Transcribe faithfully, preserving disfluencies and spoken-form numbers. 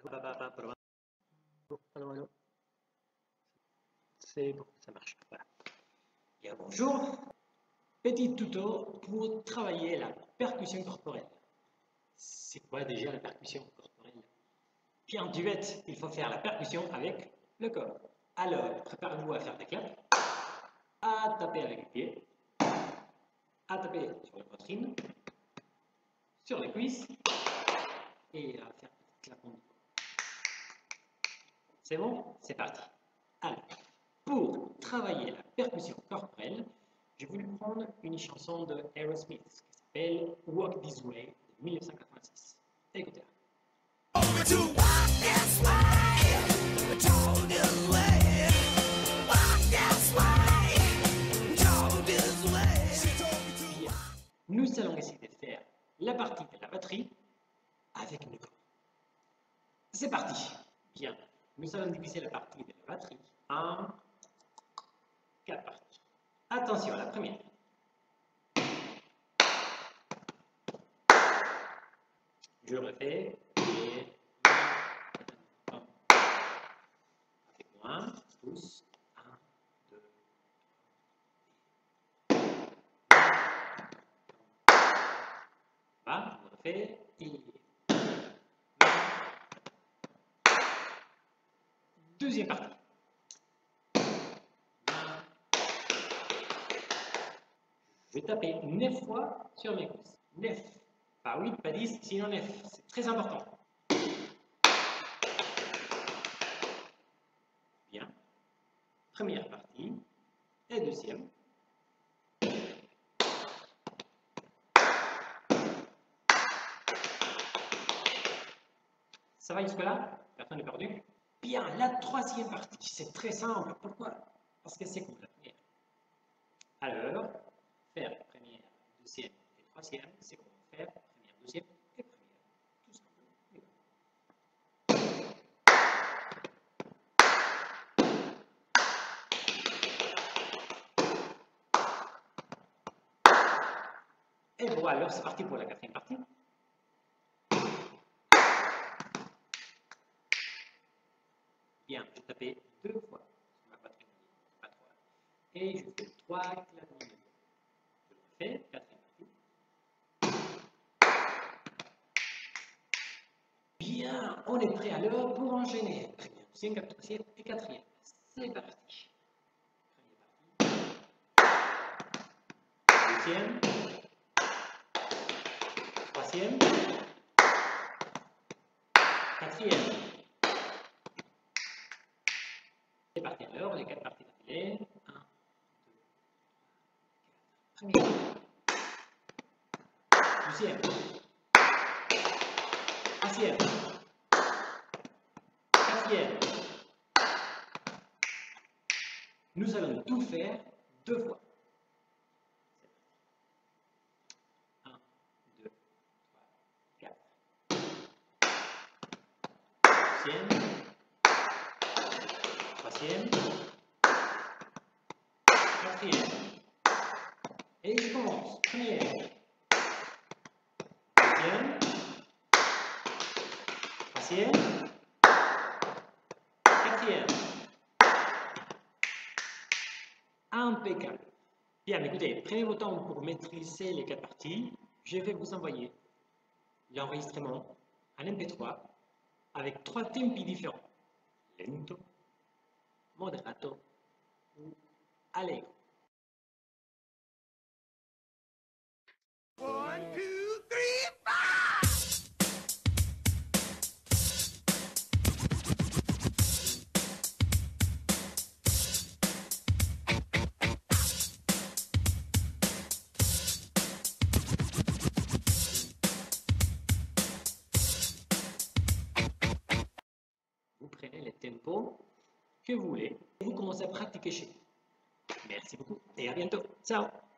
Allô, allô. C'est bon, ça marche. Voilà. Bien, bonjour. Petit tuto pour travailler la percussion corporelle. C'est quoi déjà la percussion corporelle? Bien, en duet, il faut faire la percussion avec le corps. Alors, préparez-vous à faire des claps, à taper avec les pieds, à taper sur la poitrine, sur les cuisses et à faire des clapements. C'est bon? C'est parti. Alors, pour travailler la percussion corporelle, j'ai voulu prendre une chanson de Aerosmith qui s'appelle Walk This Way de mille neuf cent quatre-vingt-six. Écoutez. Bien. Nous allons essayer de faire la partie de la batterie avec le corps. C'est parti. Bien. Nous allons diviser la partie de la batterie en quatre parties. Attention à la première. Je refais. Et avec moi, tous. un, deux, trois. Je refais. Et deuxième partie. Je vais taper neuf fois sur mes cuisses. neuf. Pas huit, pas dix, sinon neuf. C'est très important. Bien. Première partie. Et deuxième. Ça va jusque-là? Personne n'est perdu? Bien, la troisième partie, c'est très simple. Pourquoi? Parce que c'est comme la première. Alors, faire première, deuxième et troisième, c'est comme faire première, deuxième et première. Tout simplement. Et voilà, alors c'est parti pour la quatrième partie. Bien, je tapais deux fois sur ma poitrine, pas trois. Et je fais trois claquements. Je refais, quatrième partie. Bien, on est prêt alors pour enchaîner. Première, deuxième, troisième et quatrième. C'est parti. Première partie. Deuxième. Troisième. Quatrième. C'est parti alors, les quatre parties d'affilée. un, deux, trois, quatre. Première. Deuxième. Troisième. Quatrième. Nous allons tout faire deux fois. un, deux, trois, quatre. Deuxième. Troisième. Quatrième. Et je commence. Première. Deuxième. Troisième. Quatrième. Impeccable. Bien, écoutez, prenez votre temps pour maîtriser les quatre parties. Je vais vous envoyer l'enregistrement en M P trois avec trois tempi différents. Lento, moderato ou allegro. One, two, three, five! Vous prenez le tempo que vous voulez et vous commencez à pratiquer chez vous. Merci beaucoup et à bientôt. Ciao!